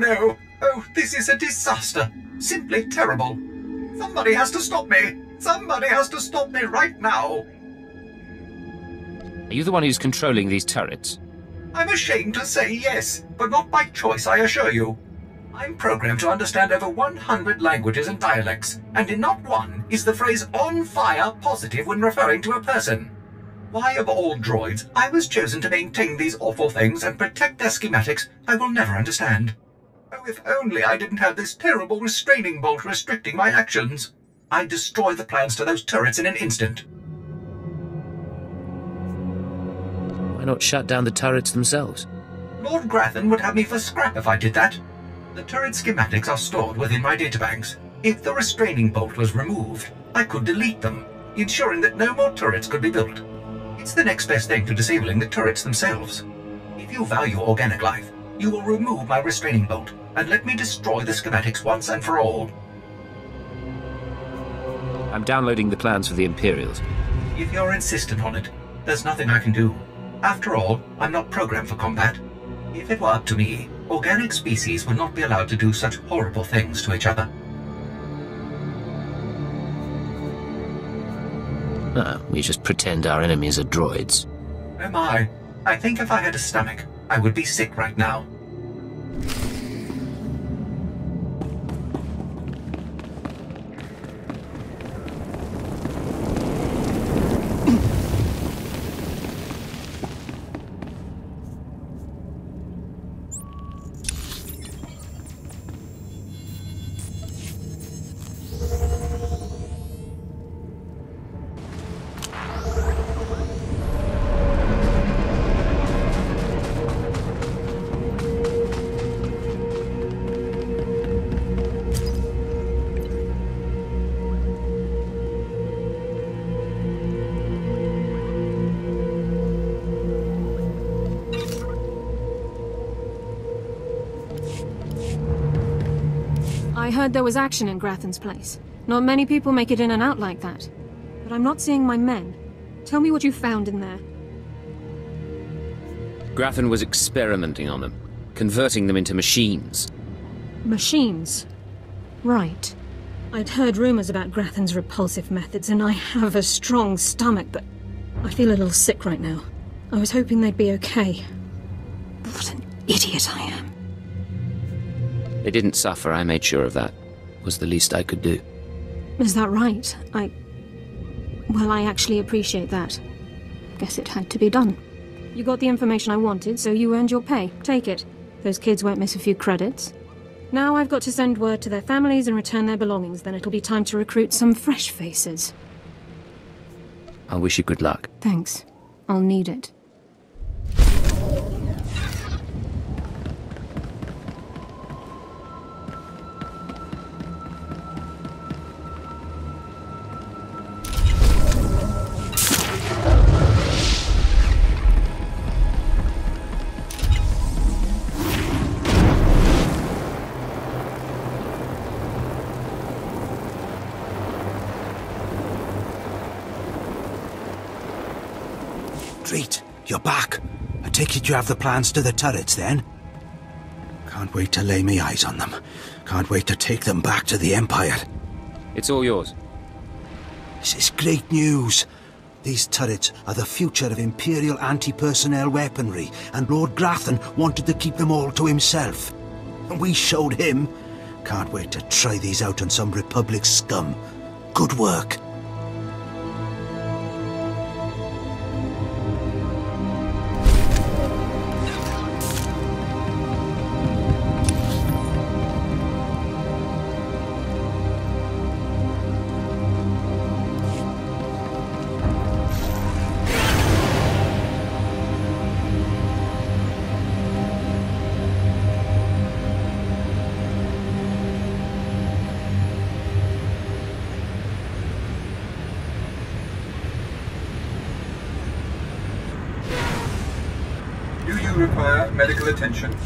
no! Oh, this is a disaster! Simply terrible! Somebody has to stop me! Somebody has to stop me right now! Are you the one who's controlling these turrets? I'm ashamed to say yes, but not by choice, I assure you. I'm programmed to understand over 100 languages and dialects, and in not one is the phrase "on fire" positive when referring to a person. Why, of all droids, I was chosen to maintain these awful things and protect their schematics, I will never understand. Oh, if only I didn't have this terrible restraining bolt restricting my actions. I'd destroy the plans to those turrets in an instant. Why not shut down the turrets themselves? Lord Grathan would have me for scrap if I did that. The turret schematics are stored within my databanks. If the restraining bolt was removed, I could delete them, ensuring that no more turrets could be built. It's the next best thing to disabling the turrets themselves. If you value organic life, you will remove my restraining bolt and let me destroy the schematics once and for all. I'm downloading the plans for the Imperials. If you're insistent on it, there's nothing I can do. After all, I'm not programmed for combat. If it were up to me, organic species would not be allowed to do such horrible things to each other. We just pretend our enemies are droids. Oh my, I think if I had a stomach, I would be sick right now. I heard there was action in Grathan's place. Not many people make it in and out like that. But I'm not seeing my men. Tell me what you found in there. Grathan was experimenting on them, converting them into machines. Machines? Right. I'd heard rumors about Grathan's repulsive methods, and I have a strong stomach, but I feel a little sick right now. I was hoping they'd be okay. What an idiot I am. They didn't suffer, I made sure of that. Was the least I could do. Is that right? Well, I actually appreciate that. Guess it had to be done. You got the information I wanted, so you earned your pay. Take it. Those kids won't miss a few credits. Now I've got to send word to their families and return their belongings, then it'll be time to recruit some fresh faces. I wish you good luck. Thanks. I'll need it. Treat, you're back. I take it you have the plans to the turrets, then? Can't wait to lay my eyes on them. Can't wait to take them back to the Empire. It's all yours. This is great news. These turrets are the future of Imperial anti-personnel weaponry, and Lord Grathan wanted to keep them all to himself. And we showed him. Can't wait to try these out on some Republic scum. Good work. Do you require medical attention?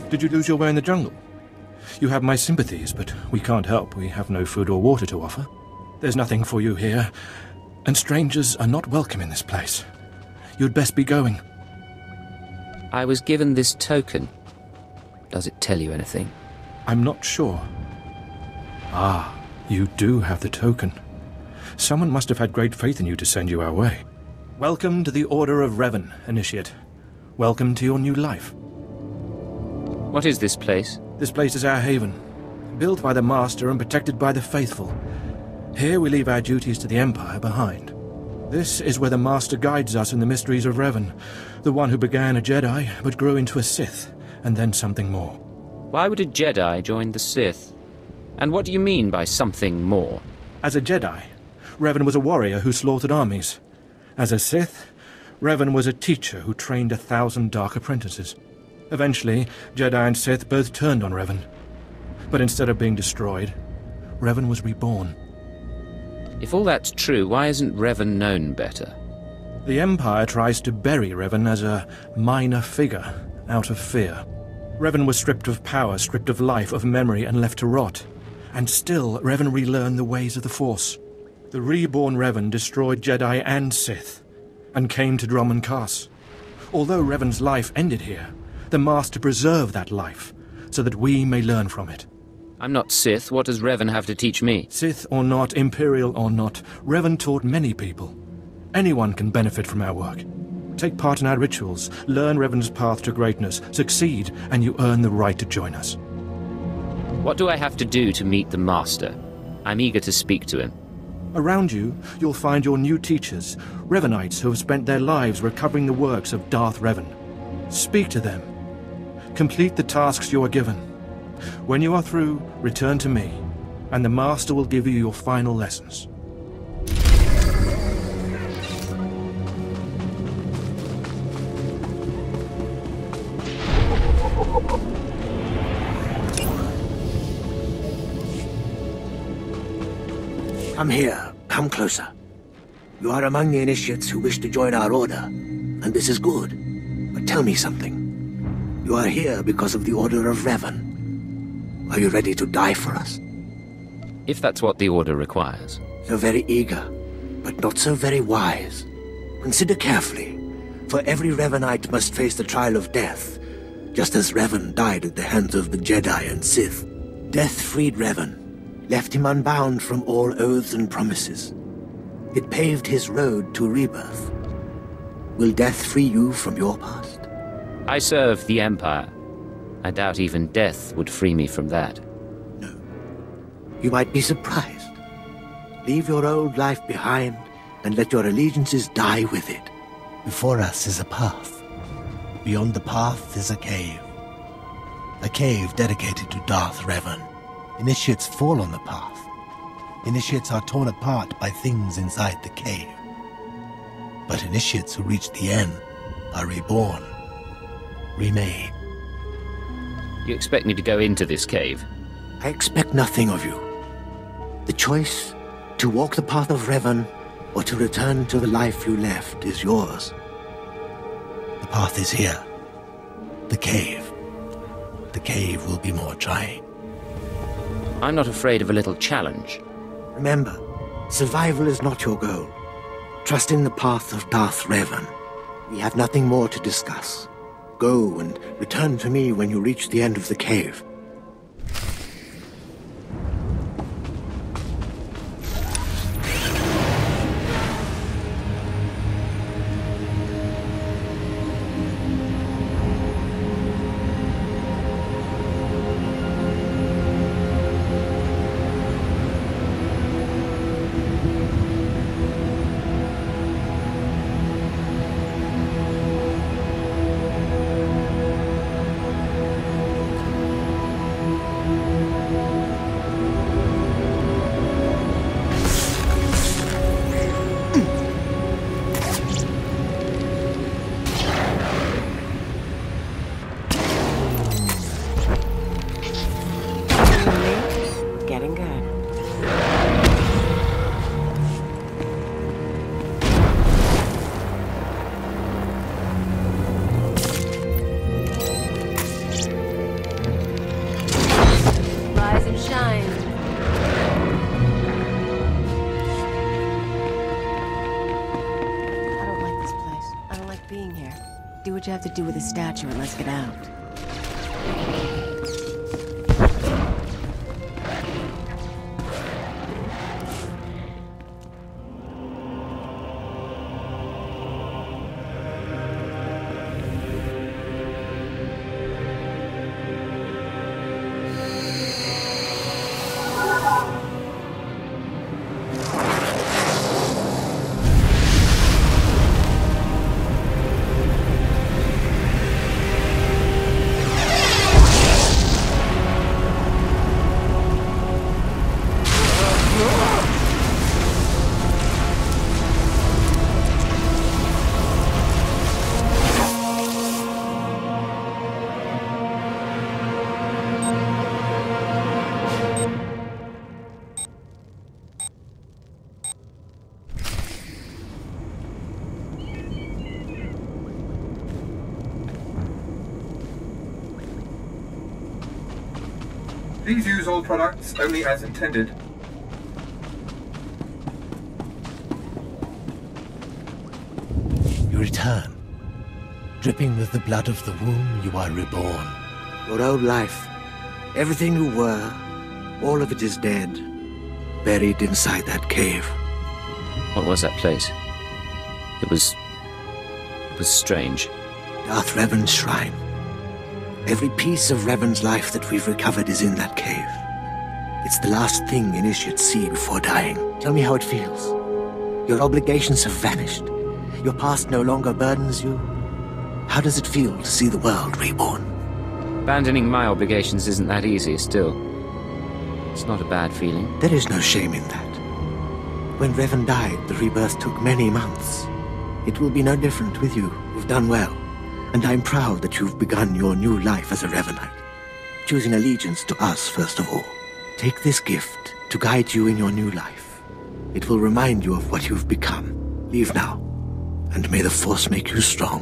Did you lose your way in the jungle? You have my sympathies, but we can't help. We have no food or water to offer. There's nothing for you here, and strangers are not welcome in this place. You'd best be going. I was given this token. Does it tell you anything? I'm not sure. Ah, you do have the token. Someone must have had great faith in you to send you our way. Welcome to the Order of Revan, Initiate. Welcome to your new life. What is this place? This place is our haven, built by the Master and protected by the faithful. Here we leave our duties to the Empire behind. This is where the Master guides us in the mysteries of Revan, the one who began a Jedi but grew into a Sith, and then something more. Why would a Jedi join the Sith? And what do you mean by something more? As a Jedi, Revan was a warrior who slaughtered armies. As a Sith, Revan was a teacher who trained 1,000 dark apprentices. Eventually, Jedi and Sith both turned on Revan. But instead of being destroyed, Revan was reborn. If all that's true, why isn't Revan known better? The Empire tries to bury Revan as a minor figure, out of fear. Revan was stripped of power, stripped of life, of memory, and left to rot. And still, Revan relearned the ways of the Force. The reborn Revan destroyed Jedi and Sith, and came to Dromund Kaas. Although Revan's life ended here, the Master preserved that life, so that we may learn from it. I'm not Sith. What does Revan have to teach me? Sith or not, Imperial or not, Revan taught many people. Anyone can benefit from our work. Take part in our rituals, learn Revan's path to greatness, succeed, and you earn the right to join us. What do I have to do to meet the Master? I'm eager to speak to him. Around you, you'll find your new teachers, Revanites who have spent their lives recovering the works of Darth Revan. Speak to them. Complete the tasks you are given. When you are through, return to me, and the Master will give you your final lessons. Come here. Come closer. You are among the initiates who wish to join our order, and this is good. But tell me something. You are here because of the Order of Revan. Are you ready to die for us? If that's what the Order requires. So very eager, but not so very wise. Consider carefully, for every Revanite must face the trial of death, just as Revan died at the hands of the Jedi and Sith. Death freed Revan, left him unbound from all oaths and promises. It paved his road to rebirth. Will death free you from your past? I serve the Empire. I doubt even death would free me from that. No. You might be surprised. Leave your old life behind and let your allegiances die with it. Before us is a path. Beyond the path is a cave. A cave dedicated to Darth Revan. Initiates fall on the path. Initiates are torn apart by things inside the cave. But initiates who reach the end are reborn, remade. You expect me to go into this cave? I expect nothing of you. The choice to walk the path of Revan or to return to the life you left is yours. The path is here. The cave. The cave will be more trying. I'm not afraid of a little challenge. Remember, survival is not your goal. Trust in the path of Darth Revan. We have nothing more to discuss. Go and return to me when you reach the end of the cave. have to do with the statue and let's get out. Please use all products only as intended. You return. Dripping with the blood of the womb, you are reborn. Your old life, everything you were, all of it is dead. Buried inside that cave. What was that place? It was strange. Darth Revan's shrine. Every piece of Revan's life that we've recovered is in that cave. It's the last thing initiates see before dying. Tell me how it feels. Your obligations have vanished. Your past no longer burdens you. How does it feel to see the world reborn? Abandoning my obligations isn't that easy, still. It's not a bad feeling. There is no shame in that. When Revan died, the rebirth took many months. It will be no different with you. You've done well. And I'm proud that you've begun your new life as a Revanite, choosing allegiance to us first of all. Take this gift to guide you in your new life. It will remind you of what you've become. Leave now, and may the Force make you strong.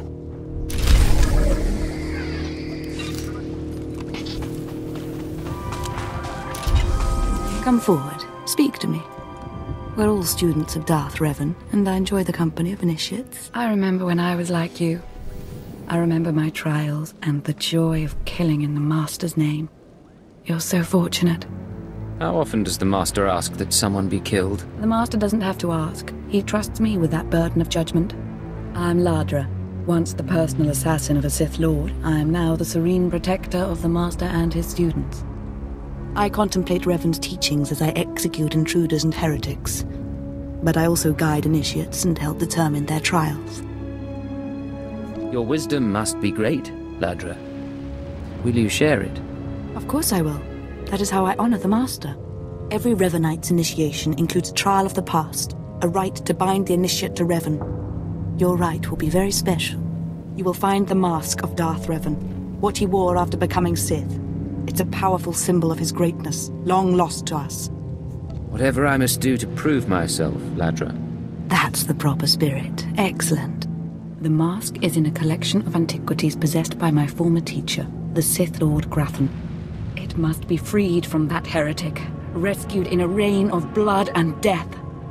Come forward. Speak to me. We're all students of Darth Revan, and I enjoy the company of initiates. I remember when I was like you. I remember my trials and the joy of killing in the Master's name. You're so fortunate. How often does the Master ask that someone be killed? The Master doesn't have to ask. He trusts me with that burden of judgment. I'm Ladra. Once the personal assassin of a Sith Lord, I am now the serene protector of the Master and his students. I contemplate Revan's teachings as I execute intruders and heretics. But I also guide initiates and help determine their trials. Your wisdom must be great, Ladra. Will you share it? Of course I will. That is how I honor the Master. Every Revanite's initiation includes a trial of the past, a rite to bind the initiate to Revan. Your rite will be very special. You will find the mask of Darth Revan, what he wore after becoming Sith. It's a powerful symbol of his greatness, long lost to us. Whatever I must do to prove myself, Ladra. That's the proper spirit. Excellent. The mask is in a collection of antiquities possessed by my former teacher, the Sith Lord Grathan. It must be freed from that heretic, rescued in a rain of blood and death.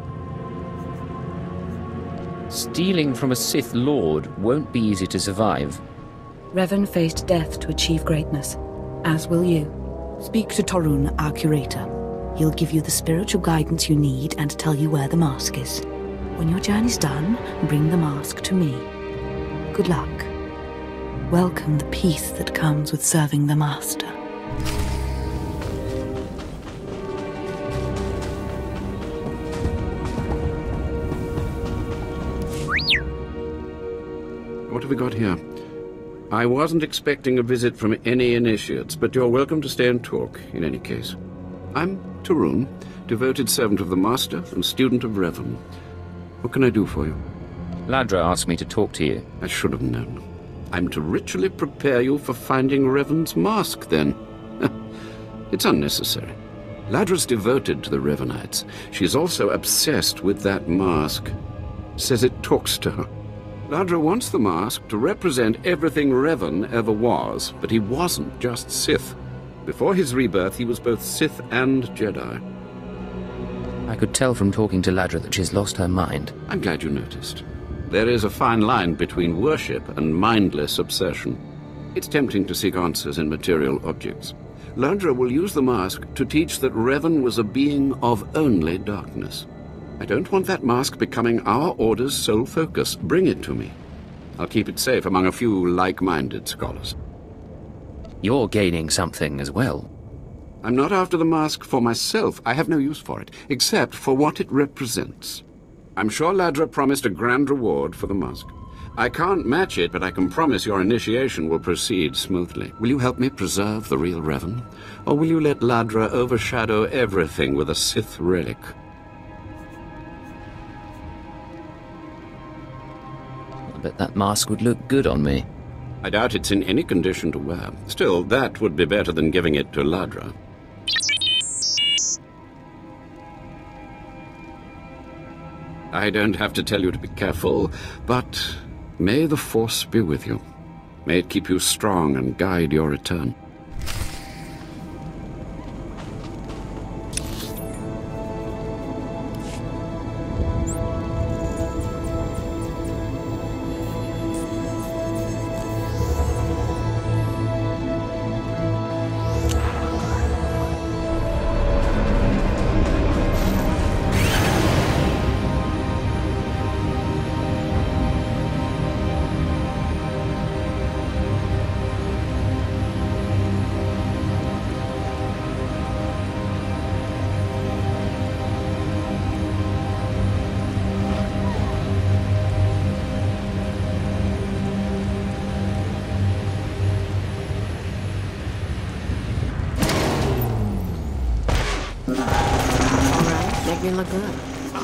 Stealing from a Sith Lord won't be easy to survive. Revan faced death to achieve greatness, as will you. Speak to Torun, our curator. He'll give you the spiritual guidance you need and tell you where the mask is. When your journey's done, bring the mask to me. Good luck. Welcome the peace that comes with serving the Master. What have we got here? I wasn't expecting a visit from any initiates, but you're welcome to stay and talk, in any case. I'm Torun, devoted servant of the Master and student of Revan. What can I do for you? Ladra asked me to talk to you. I should have known. I'm to ritually prepare you for finding Revan's mask, then. It's unnecessary. Ladra's devoted to the Revanites. She's also obsessed with that mask. Says it talks to her. Ladra wants the mask to represent everything Revan ever was, but he wasn't just Sith. Before his rebirth, he was both Sith and Jedi. I could tell from talking to Ladra that she's lost her mind. I'm glad you noticed. There is a fine line between worship and mindless obsession. It's tempting to seek answers in material objects. Ladra will use the mask to teach that Revan was a being of only darkness. I don't want that mask becoming our Order's sole focus. Bring it to me. I'll keep it safe among a few like-minded scholars. You're gaining something as well. I'm not after the mask for myself. I have no use for it, except for what it represents. I'm sure Ladra promised a grand reward for the mask. I can't match it, but I can promise your initiation will proceed smoothly. Will you help me preserve the real Revan? Or will you let Ladra overshadow everything with a Sith relic? I bet that mask would look good on me. I doubt it's in any condition to wear. Still, that would be better than giving it to Ladra. I don't have to tell you to be careful, but may the Force be with you. May it keep you strong and guide your return. You look good.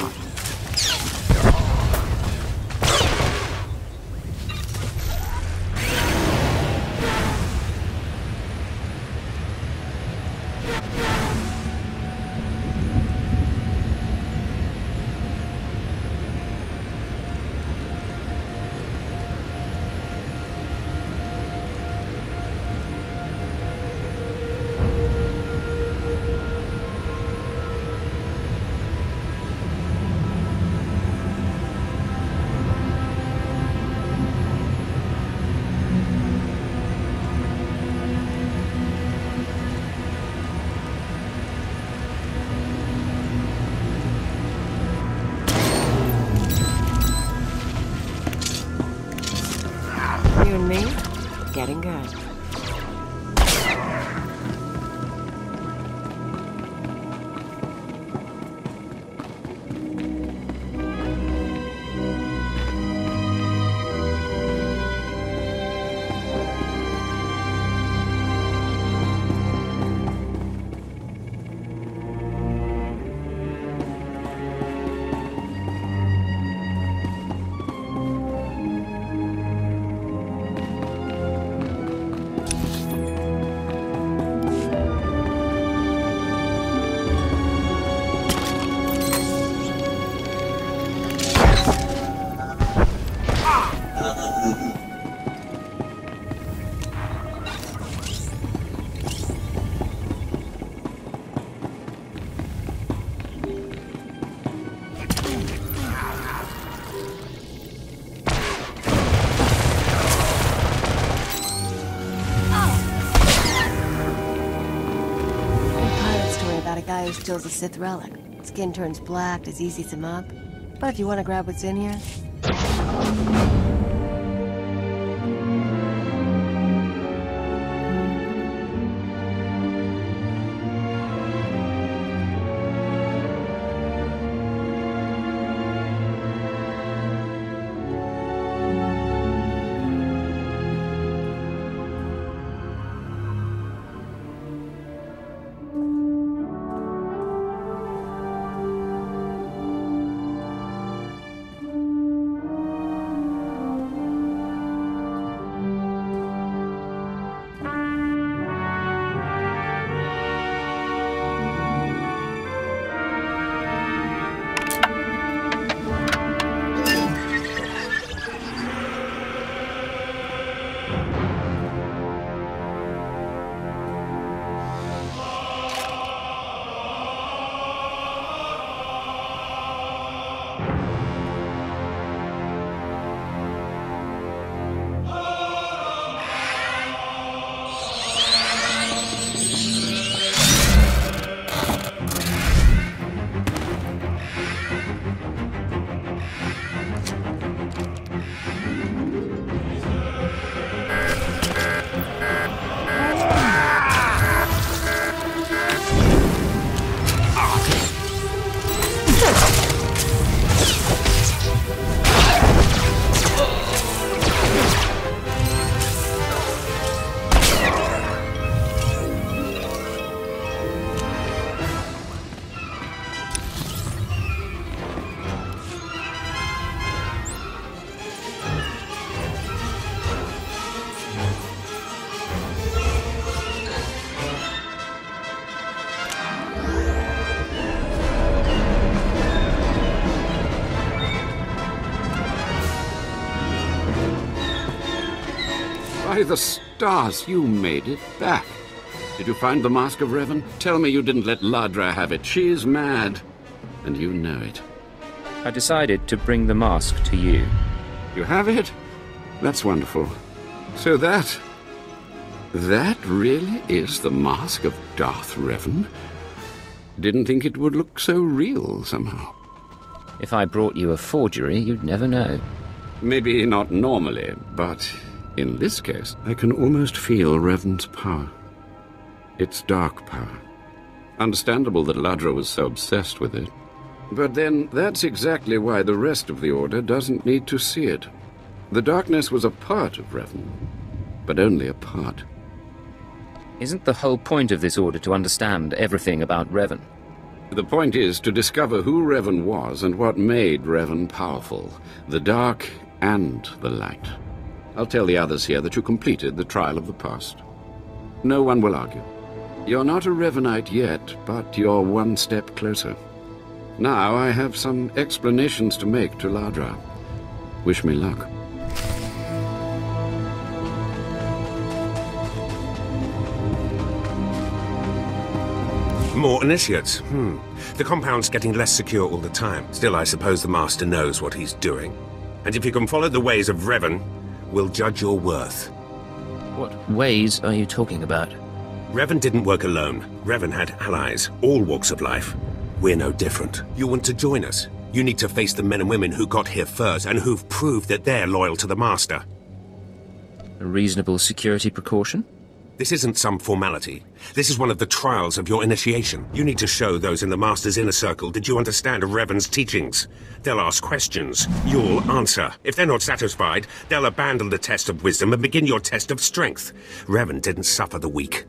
You and me, getting good. Who steals a Sith relic. Skin turns black, disease eats him up. But if you want to grab what's in here... By the stars, you made it back. Did you find the Mask of Revan? Tell me you didn't let Ladra have it. She's mad. And you know it. I decided to bring the mask to you. You have it? That's wonderful. So that really is the mask of Darth Revan? Didn't think it would look so real somehow. If I brought you a forgery, you'd never know. Maybe not normally, but in this case, I can almost feel Revan's power. It's dark power. Understandable that Ladra was so obsessed with it. But then, that's exactly why the rest of the Order doesn't need to see it. The darkness was a part of Revan, but only a part. Isn't the whole point of this Order to understand everything about Revan? The point is to discover who Revan was and what made Revan powerful. The dark and the light. I'll tell the others here that you completed the trial of the past. No one will argue. You're not a Revanite yet, but you're one step closer. Now I have some explanations to make to Ladra. Wish me luck. More initiates. The compound's getting less secure all the time. Still, I suppose the Master knows what he's doing. And if you can follow the ways of Revan, we'll judge your worth. What ways are you talking about? Revan didn't work alone. Revan had allies, all walks of life. We're no different. You want to join us? You need to face the men and women who got here first and who've proved that they're loyal to the Master. A reasonable security precaution? This isn't some formality. This is one of the trials of your initiation. You need to show those in the Master's inner circle that you understand Revan's teachings. They'll ask questions. You'll answer. If they're not satisfied, they'll abandon the test of wisdom and begin your test of strength. Revan didn't suffer the weak.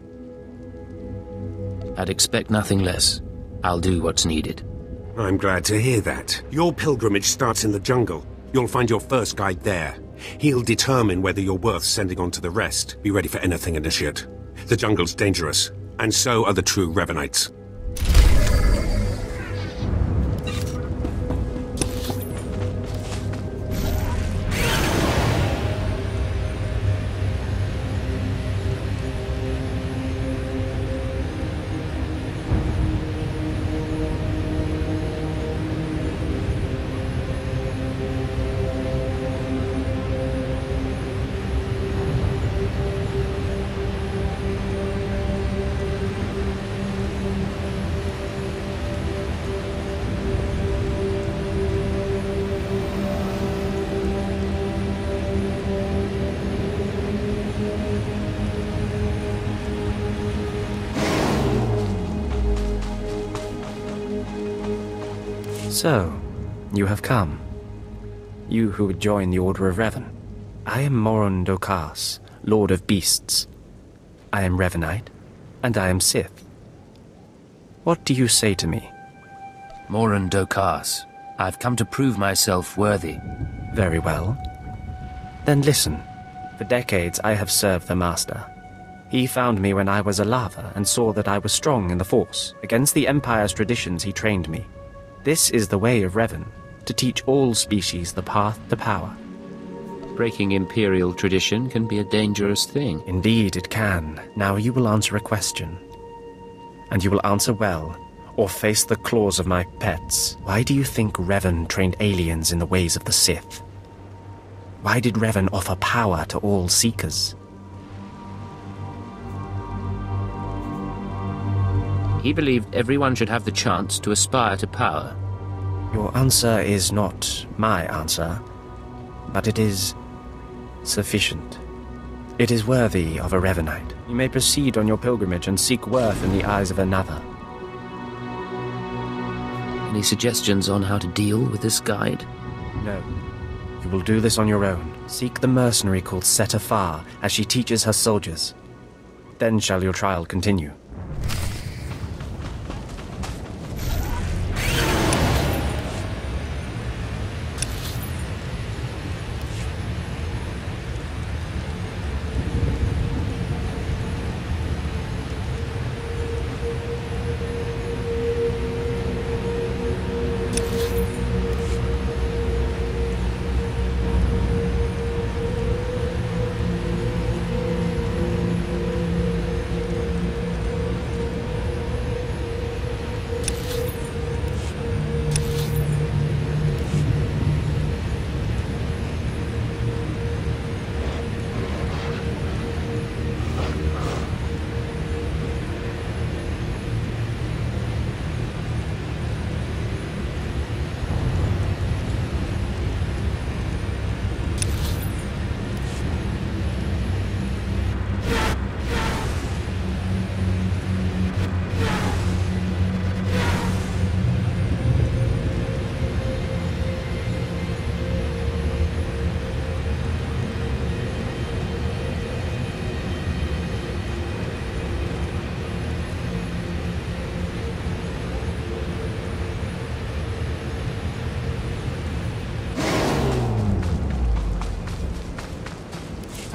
I'd expect nothing less. I'll do what's needed. I'm glad to hear that. Your pilgrimage starts in the jungle. You'll find your first guide there. He'll determine whether you're worth sending on to the rest. Be ready for anything, Initiate. The jungle's dangerous, and so are the true Revanites. So, you have come. You who would join the Order of Revan. I am Moron Dokas, Lord of Beasts. I am Revanite, and I am Sith. What do you say to me? Moron Dokas, I've come to prove myself worthy. Very well. Then listen. For decades I have served the Master. He found me when I was a lava and saw that I was strong in the Force. Against the Empire's traditions he trained me. This is the way of Revan, to teach all species the path to power. Breaking Imperial tradition can be a dangerous thing. Indeed it can. Now you will answer a question. And you will answer well, or face the claws of my pets. Why do you think Revan trained aliens in the ways of the Sith? Why did Revan offer power to all Seekers? He believed everyone should have the chance to aspire to power. Your answer is not my answer, but it is sufficient. It is worthy of a Revanite. You may proceed on your pilgrimage and seek worth in the eyes of another. Any suggestions on how to deal with this guide? No. You will do this on your own. Seek the mercenary called Seta Far, as she teaches her soldiers. Then shall your trial continue.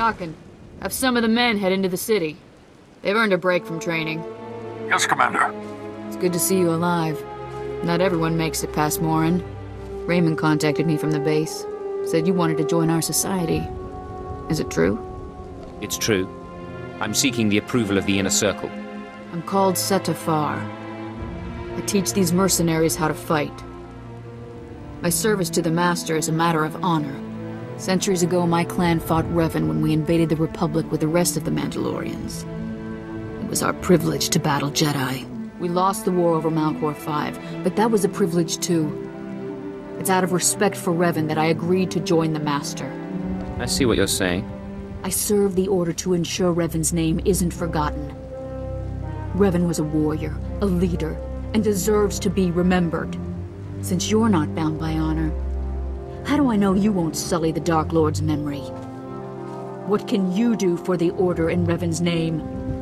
Tarkin, have some of the men head into the city. They've earned a break from training. Yes, Commander. It's good to see you alive. Not everyone makes it past Morin. Raymond contacted me from the base. Said you wanted to join our society. Is it true? It's true. I'm seeking the approval of the Inner Circle. I'm called Setafar. I teach these mercenaries how to fight. My service to the Master is a matter of honor. Centuries ago, my clan fought Revan when we invaded the Republic with the rest of the Mandalorians. It was our privilege to battle Jedi. We lost the war over Malchor 5, but that was a privilege too. It's out of respect for Revan that I agreed to join the Master. I see what you're saying. I serve the Order to ensure Revan's name isn't forgotten. Revan was a warrior, a leader, and deserves to be remembered. Since you're not bound by honor, how do I know you won't sully the Dark Lord's memory? What can you do for the Order in Revan's name?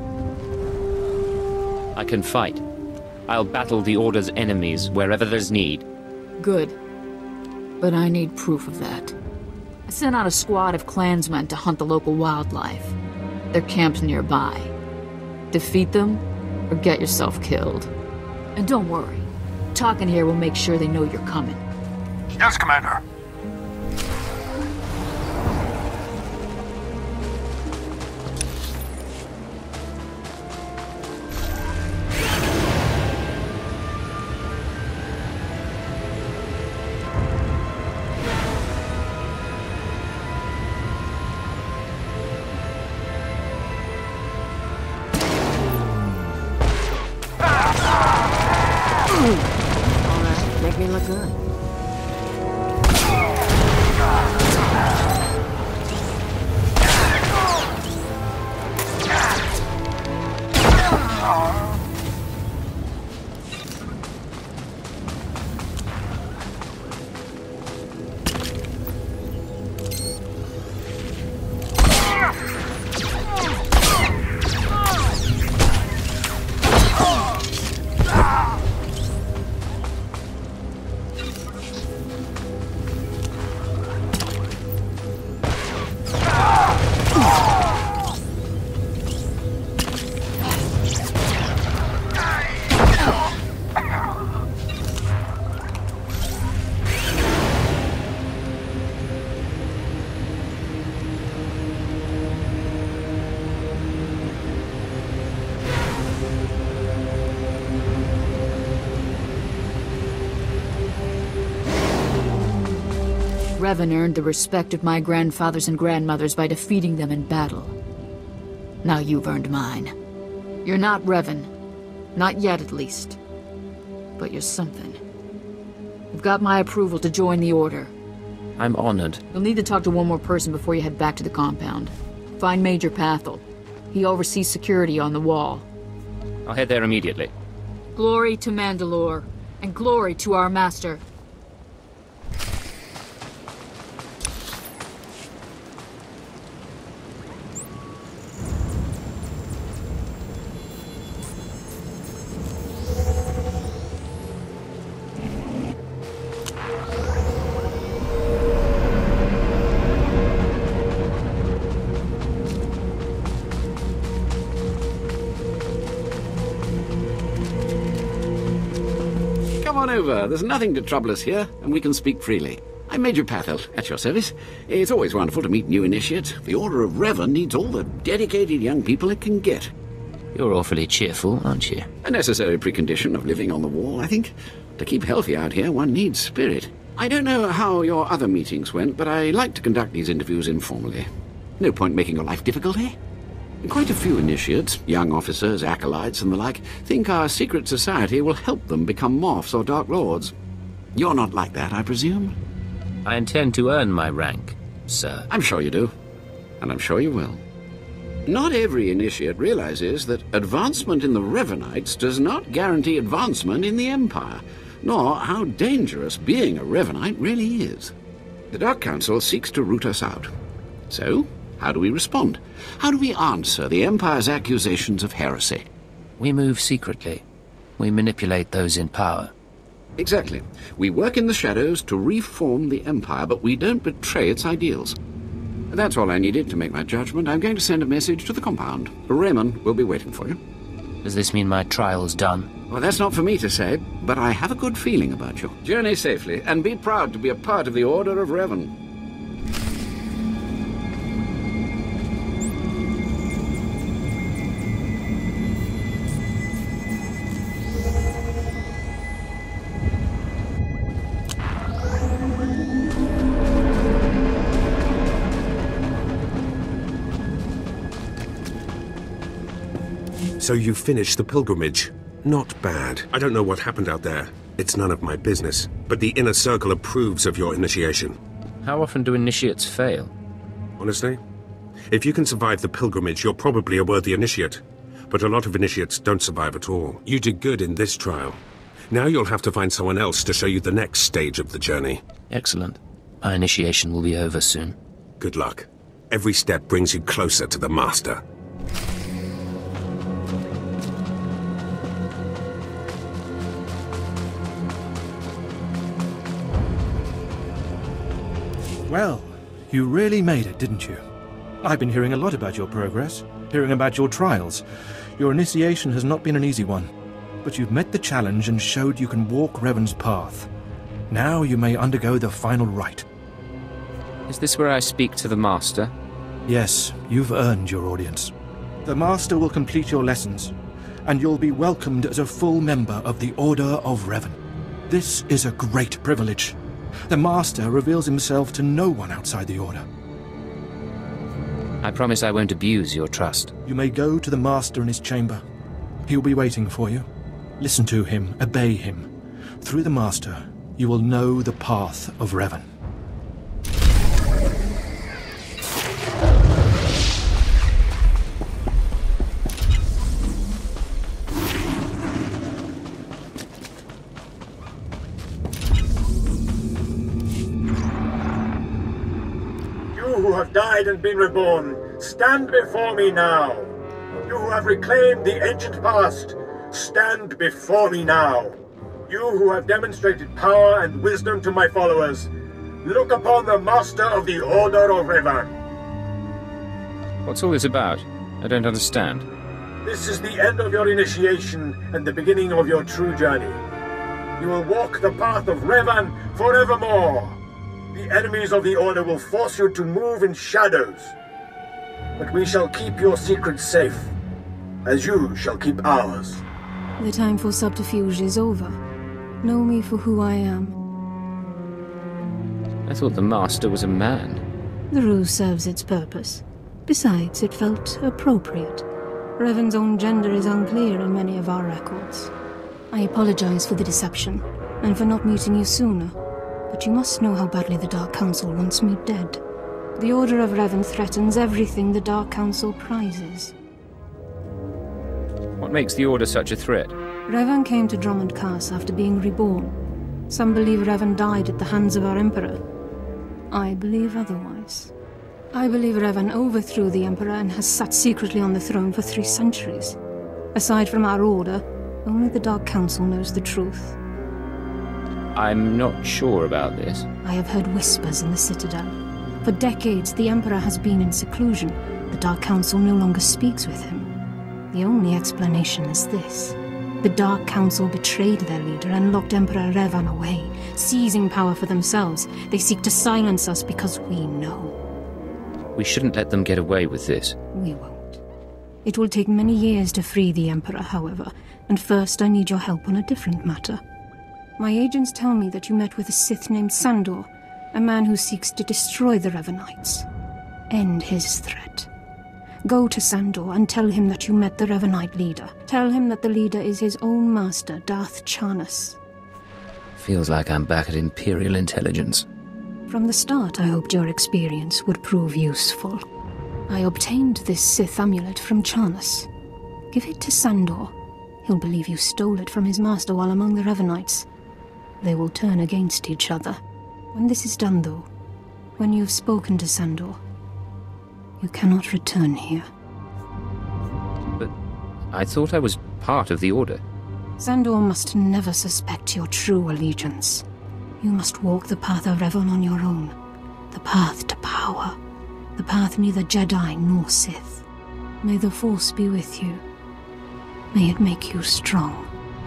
I can fight. I'll battle the Order's enemies wherever there's need. Good. But I need proof of that. I sent out a squad of clansmen to hunt the local wildlife. Their camp's nearby. Defeat them, or get yourself killed. And don't worry. Tarkin here will make sure they know you're coming. Yes, Commander. Alright, make me look good. Revan earned the respect of my grandfathers and grandmothers by defeating them in battle. Now you've earned mine. You're not Revan. Not yet, at least. But you're something. You've got my approval to join the Order. I'm honored. You'll need to talk to one more person before you head back to the compound. Find Major Pathel. He oversees security on the wall. I'll head there immediately. Glory to Mandalore, and glory to our Master. Come on over. There's nothing to trouble us here, and we can speak freely. I'm Major Pathel, at your service. It's always wonderful to meet new initiates. The Order of Revan needs all the dedicated young people it can get. You're awfully cheerful, aren't you? A necessary precondition of living on the wall, I think. To keep healthy out here, one needs spirit. I don't know how your other meetings went, but I like to conduct these interviews informally. No point making your life difficult, eh? Quite a few initiates, young officers, acolytes, and the like, think our secret society will help them become Moffs or Dark Lords. You're not like that, I presume? I intend to earn my rank, sir. I'm sure you do. And I'm sure you will. Not every initiate realizes that advancement in the Revanites does not guarantee advancement in the Empire, nor how dangerous being a Revanite really is. The Dark Council seeks to root us out. So, how do we respond? How do we answer the Empire's accusations of heresy? We move secretly. We manipulate those in power. Exactly. We work in the shadows to reform the Empire, but we don't betray its ideals. That's all I needed to make my judgment. I'm going to send a message to the compound. Raymond will be waiting for you. Does this mean my trial's done? Well, that's not for me to say, but I have a good feeling about you. Journey safely, and be proud to be a part of the Order of Revan. So you finished the pilgrimage. Not bad. I don't know what happened out there. It's none of my business. But the Inner Circle approves of your initiation. How often do initiates fail? Honestly, if you can survive the pilgrimage, you're probably a worthy initiate. But a lot of initiates don't survive at all. You did good in this trial. Now you'll have to find someone else to show you the next stage of the journey. Excellent. My initiation will be over soon. Good luck. Every step brings you closer to the Master. Well, you really made it, didn't you? I've been hearing a lot about your progress, hearing about your trials. Your initiation has not been an easy one, but you've met the challenge and showed you can walk Revan's path. Now you may undergo the final rite. Is this where I speak to the Master? Yes, you've earned your audience. The Master will complete your lessons, and you'll be welcomed as a full member of the Order of Revan. This is a great privilege. The Master reveals himself to no one outside the Order. I promise I won't abuse your trust. You may go to the Master in his chamber. He'll be waiting for you. Listen to him, obey him. Through the Master, you will know the path of Revan. You who have died and been reborn, stand before me now. You who have reclaimed the ancient past, stand before me now. You who have demonstrated power and wisdom to my followers, look upon the Master of the Order of Revan. What's all this about? I don't understand. This is the end of your initiation and the beginning of your true journey. You will walk the path of Revan forevermore. The enemies of the Order will force you to move in shadows. But we shall keep your secrets safe, as you shall keep ours. The time for subterfuge is over. Know me for who I am. I thought the Master was a man. The ruse serves its purpose. Besides, it felt appropriate. Revan's own gender is unclear in many of our records. I apologize for the deception, and for not meeting you sooner. But you must know how badly the Dark Council wants me dead. The Order of Revan threatens everything the Dark Council prizes. What makes the Order such a threat? Revan came to Drummond Cass after being reborn. Some believe Revan died at the hands of our Emperor. I believe otherwise. I believe Revan overthrew the Emperor and has sat secretly on the throne for 3 centuries. Aside from our Order, only the Dark Council knows the truth. I'm not sure about this. I have heard whispers in the Citadel. For decades, the Emperor has been in seclusion. The Dark Council no longer speaks with him. The only explanation is this. The Dark Council betrayed their leader and locked Emperor Revan away. Seizing power for themselves, they seek to silence us because we know. We shouldn't let them get away with this. We won't. It will take many years to free the Emperor, however, and first I need your help on a different matter. My agents tell me that you met with a Sith named Sandor, a man who seeks to destroy the Revanites. End his threat. Go to Sandor and tell him that you met the Revanite leader. Tell him that the leader is his own master, Darth Charnas. Feels like I'm back at Imperial Intelligence. From the start, I hoped your experience would prove useful. I obtained this Sith amulet from Charnas. Give it to Sandor. He'll believe you stole it from his master while among the Revanites. They will turn against each other. When this is done, though, when you've spoken to Sandor, you cannot return here. But I thought I was part of the Order. Sandor must never suspect your true allegiance. You must walk the path of Revan on your own. The path to power. The path neither Jedi nor Sith. May the Force be with you. May it make you strong.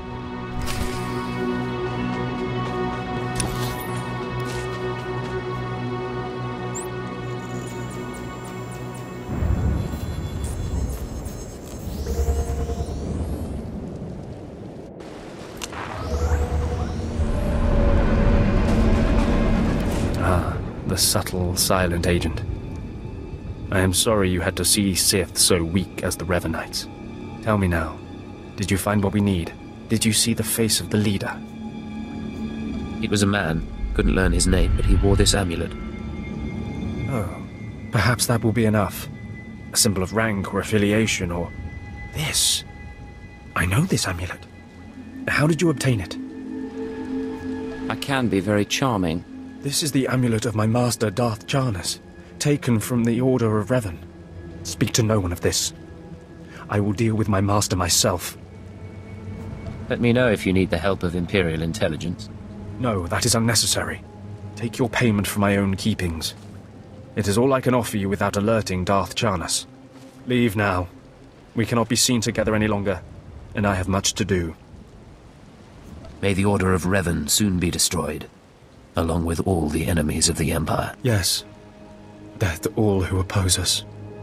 The subtle, silent agent. I am sorry you had to see Sith so weak as the Revenites. Tell me now, did you find what we need? Did you see the face of the leader? It was a man. Couldn't learn his name, but he wore this amulet. Oh, perhaps that will be enough. A symbol of rank or affiliation or... This. I know this amulet. How did you obtain it? I can be very charming. This is the amulet of my master, Darth Charnas, taken from the Order of Revan. Speak to no one of this. I will deal with my master myself. Let me know if you need the help of Imperial intelligence. No, that is unnecessary. Take your payment for my own keepings. It is all I can offer you without alerting Darth Charnas. Leave now. We cannot be seen together any longer, and I have much to do. May the Order of Revan soon be destroyed, along with all the enemies of the Empire. Yes. Death to all who oppose us.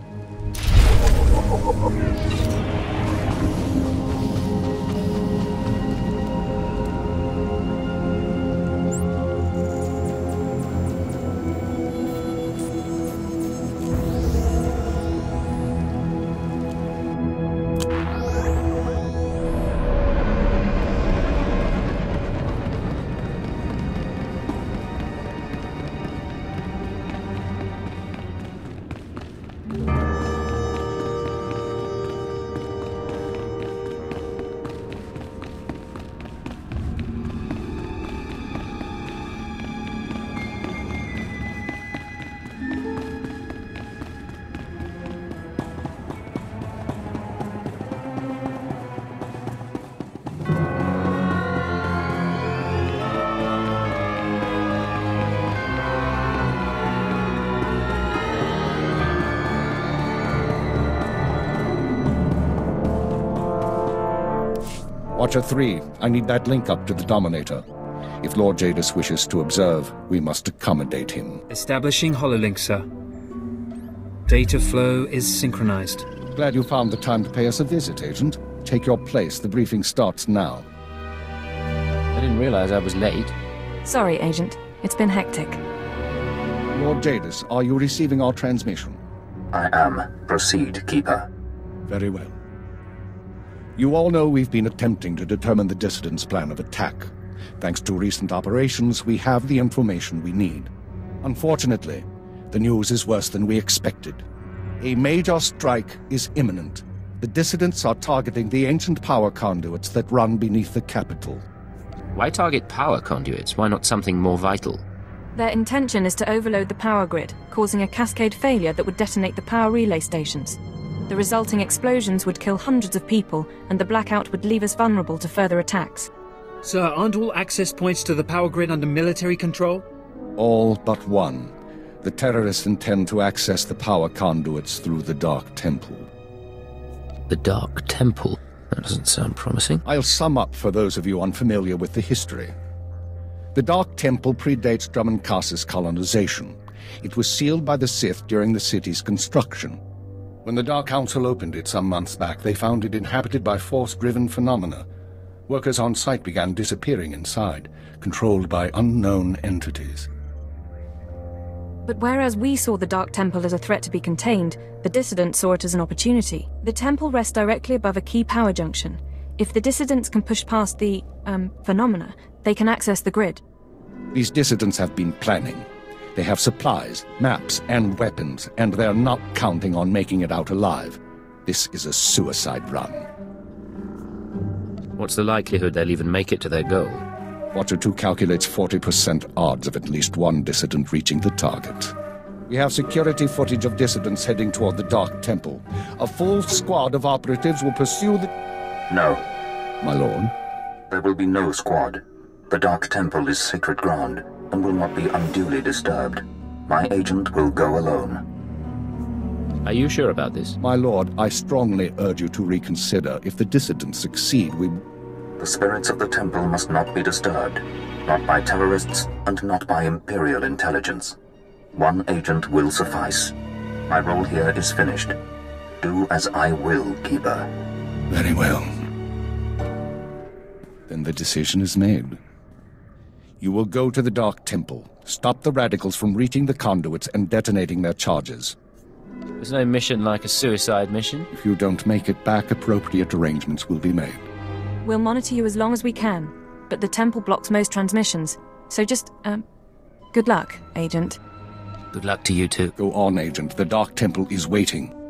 Watcher 3, I need that link up to the Dominator. If Lord Jadis wishes to observe, we must accommodate him. Establishing hololink, sir. Data flow is synchronized. Glad you found the time to pay us a visit, Agent. Take your place. The briefing starts now. I didn't realize I was late. Sorry, Agent. It's been hectic. Lord Jadis, are you receiving our transmission? I am. Proceed, Keeper. Very well. You all know we've been attempting to determine the Dissidents' plan of attack. Thanks to recent operations, we have the information we need. Unfortunately, the news is worse than we expected. A major strike is imminent. The Dissidents are targeting the ancient power conduits that run beneath the capital. Why target power conduits? Why not something more vital? Their intention is to overload the power grid, causing a cascade failure that would detonate the power relay stations. The resulting explosions would kill hundreds of people, and the blackout would leave us vulnerable to further attacks. Sir, aren't all access points to the power grid under military control? All but one. The terrorists intend to access the power conduits through the Dark Temple. The Dark Temple? That doesn't sound promising. I'll sum up for those of you unfamiliar with the history. The Dark Temple predates Drummun Kaas's colonization. It was sealed by the Sith during the city's construction. When the Dark Council opened it some months back, they found it inhabited by force-driven phenomena. Workers on site began disappearing inside, controlled by unknown entities. But whereas we saw the Dark Temple as a threat to be contained, the Dissidents saw it as an opportunity. The temple rests directly above a key power junction. If the Dissidents can push past the, phenomena, they can access the grid. These Dissidents have been planning. They have supplies, maps, and weapons, and they're not counting on making it out alive. This is a suicide run. What's the likelihood they'll even make it to their goal? Watcher 2 calculates 40% odds of at least one dissident reaching the target. We have security footage of dissidents heading toward the Dark Temple. A full squad of operatives will pursue the... No. My lord? There will be no squad. The Dark Temple is sacred ground and will not be unduly disturbed. My agent will go alone. Are you sure about this? My lord, I strongly urge you to reconsider. If the dissidents succeed, we... The spirits of the temple must not be disturbed. Not by terrorists, and not by Imperial intelligence. One agent will suffice. My role here is finished. Do as I will, Keeper. Very well. Then the decision is made. You will go to the Dark Temple, stop the radicals from reaching the conduits and detonating their charges. There's no mission like a suicide mission. If you don't make it back, appropriate arrangements will be made. We'll monitor you as long as we can, but the temple blocks most transmissions. So just, good luck, Agent. Good luck to you too. Go on, Agent. The Dark Temple is waiting.